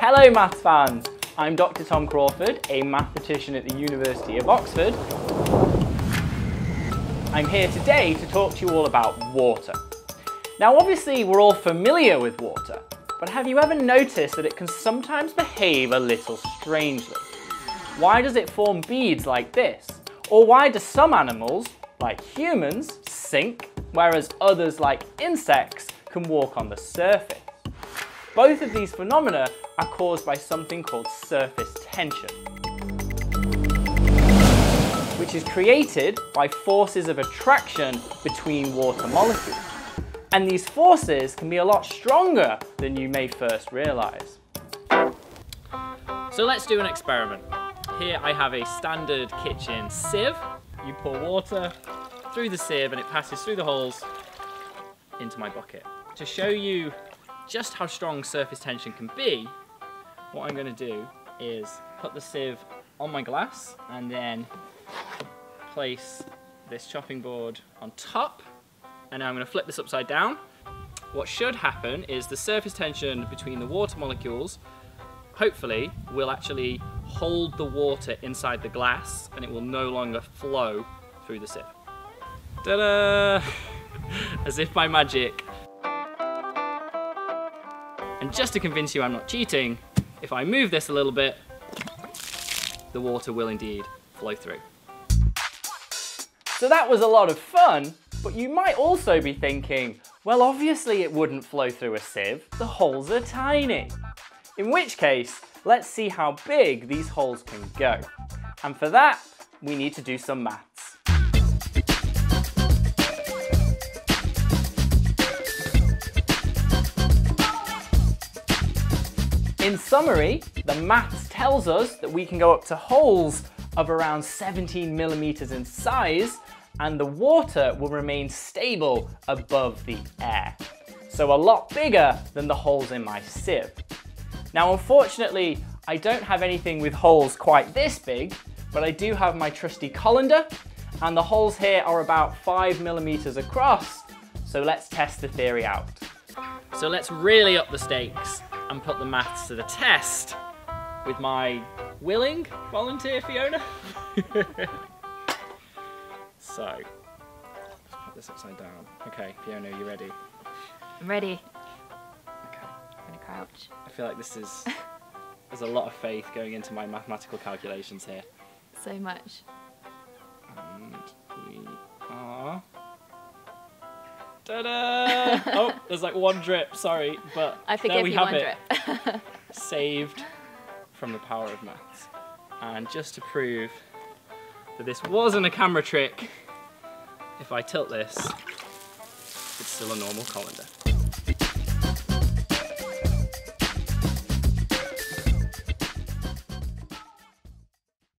Hello maths fans, I'm Dr Tom Crawford, a mathematician at the University of Oxford. I'm here today to talk to you all about water. Now obviously we're all familiar with water, but have you ever noticed that it can sometimes behave a little strangely? Why does it form beads like this? Or why do some animals, like humans, sink, whereas others, like insects, can walk on the surface? Both of these phenomena are caused by something called surface tension, which is created by forces of attraction between water molecules. And these forces can be a lot stronger than you may first realise. So let's do an experiment. Here I have a standard kitchen sieve. You pour water through the sieve and it passes through the holes into my bucket. To show you just how strong surface tension can be, what I'm going to do is put the sieve on my glass and then place this chopping board on top, and now I'm going to flip this upside down. What should happen is the surface tension between the water molecules hopefully will actually hold the water inside the glass and it will no longer flow through the sieve. Ta-da! As if by magic. And just to convince you I'm not cheating, if I move this a little bit, the water will indeed flow through. So that was a lot of fun, but you might also be thinking, well obviously it wouldn't flow through a sieve, the holes are tiny. In which case, let's see how big these holes can go. And for that, we need to do some maths. In summary, the maths tells us that we can go up to holes of around 17 millimeters in size, and the water will remain stable above the air. So a lot bigger than the holes in my sieve. Now unfortunately, I don't have anything with holes quite this big, but I do have my trusty colander, and the holes here are about 5 millimeters across, so let's test the theory out. So let's really up the stakes and put the maths to the test with my willing volunteer Fiona. So, let's put this upside down. Okay, Fiona, you ready? I'm ready. Okay. I'm gonna crouch. I feel like there's a lot of faith going into my mathematical calculations here. So much. And we are... Ta-da! Oh, there's like one drip, sorry, but I forgive you one drip. Saved from the power of maths. And just to prove that this wasn't a camera trick, if I tilt this, it's still a normal colander.